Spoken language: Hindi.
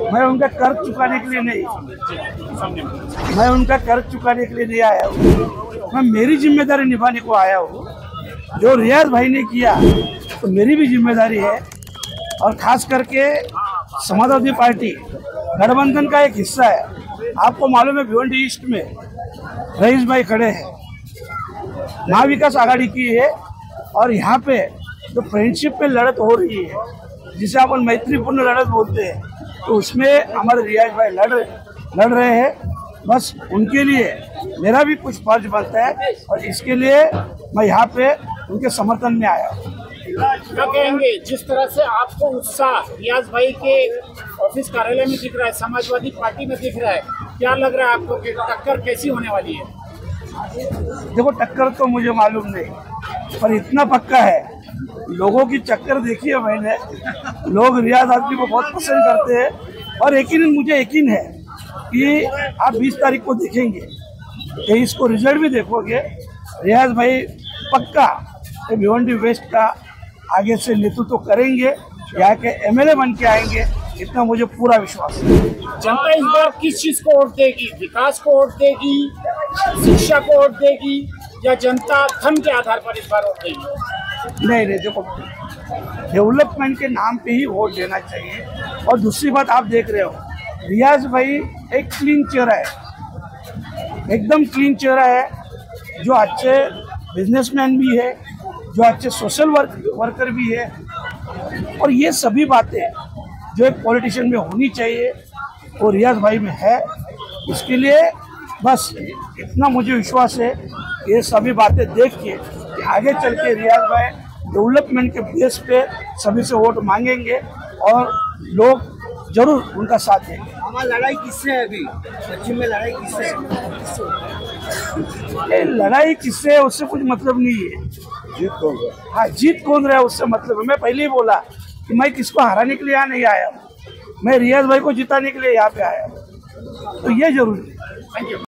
मैं उनका कर्ज चुकाने के लिए नहीं, मैं उनका कर्ज चुकाने के लिए नहीं आया हूँ। मैं मेरी जिम्मेदारी निभाने को आया हूँ। जो रियाज भाई ने किया तो मेरी भी जिम्मेदारी है, और खास करके समाजवादी पार्टी गठबंधन का एक हिस्सा है। आपको मालूम है भिवंडी ईस्ट में रईस भाई खड़े हैं, महाविकास आघाड़ी की है, और यहाँ पे जो फ्रेंडशिप पे लड़त हो रही है, जिसे अपन मैत्रीपूर्ण लड़त बोलते हैं, तो उसमें हमारे रियाज भाई लड़ रहे हैं। बस उनके लिए मेरा भी कुछ फर्ज बनता है, और इसके लिए मैं यहाँ पे उनके समर्थन में आया हूँ। क्या कहेंगे, जिस तरह से आपको उत्साह रियाज भाई के ऑफिस कार्यालय में दिख रहा है, समाजवादी पार्टी में दिख रहा है, क्या लग रहा है आपको कि टक्कर कैसी होने वाली है? देखो, टक्कर तो मुझे मालूम नहीं, पर इतना पक्का है, लोगों की चक्कर देखी है मैंने। लोग रियाज आदमी को बहुत पसंद करते हैं, और मुझे यकीन है कि आप 20 तारीख को देखेंगे, 23 को रिजल्ट भी देखोगे, रियाज भाई पक्का भिवंडी वेस्ट का आगे से नेतृत्व करेंगे, यहाँ के एमएलए बन के आएंगे, इतना मुझे पूरा विश्वास है। जनता इस बार किस चीज को वोट देगी? विकास को वोट देगी, शिक्षा को वोट देगी, या जनता धन के आधार पर इस बार वोट देगी? नहीं, देखो, डेवलपमेंट के नाम पे ही वोट देना चाहिए। और दूसरी बात, आप देख रहे हो रियाज भाई एक क्लीन चेहरा है, एकदम क्लीन चेहरा है, जो अच्छे बिजनेसमैन भी है, जो अच्छे सोशल वर्कर भी है, और ये सभी बातें जो एक पॉलिटिशियन में होनी चाहिए वो रियाज भाई में है। इसके लिए बस इतना मुझे विश्वास है, ये सभी बातें देख के कि आगे चल के रियाज भाई डेवलपमेंट के बेस पे सभी से वोट मांगेंगे, और लोग जरूर उनका साथ देंगे। हमारी लड़ाई किससे है? अभी पश्चिम में लड़ाई किससे है? लड़ाई किससे है उससे कुछ मतलब नहीं है। जीत कौन? हाँ, जीत कौन रहा है उससे मतलब है। मैं पहले ही बोला कि मैं किसको हराने के लिए यहाँ नहीं आया हूँ, मैं रियाज भाई को जिताने के लिए यहाँ पे आया हूँ, तो ये जरूरी है। Thank you.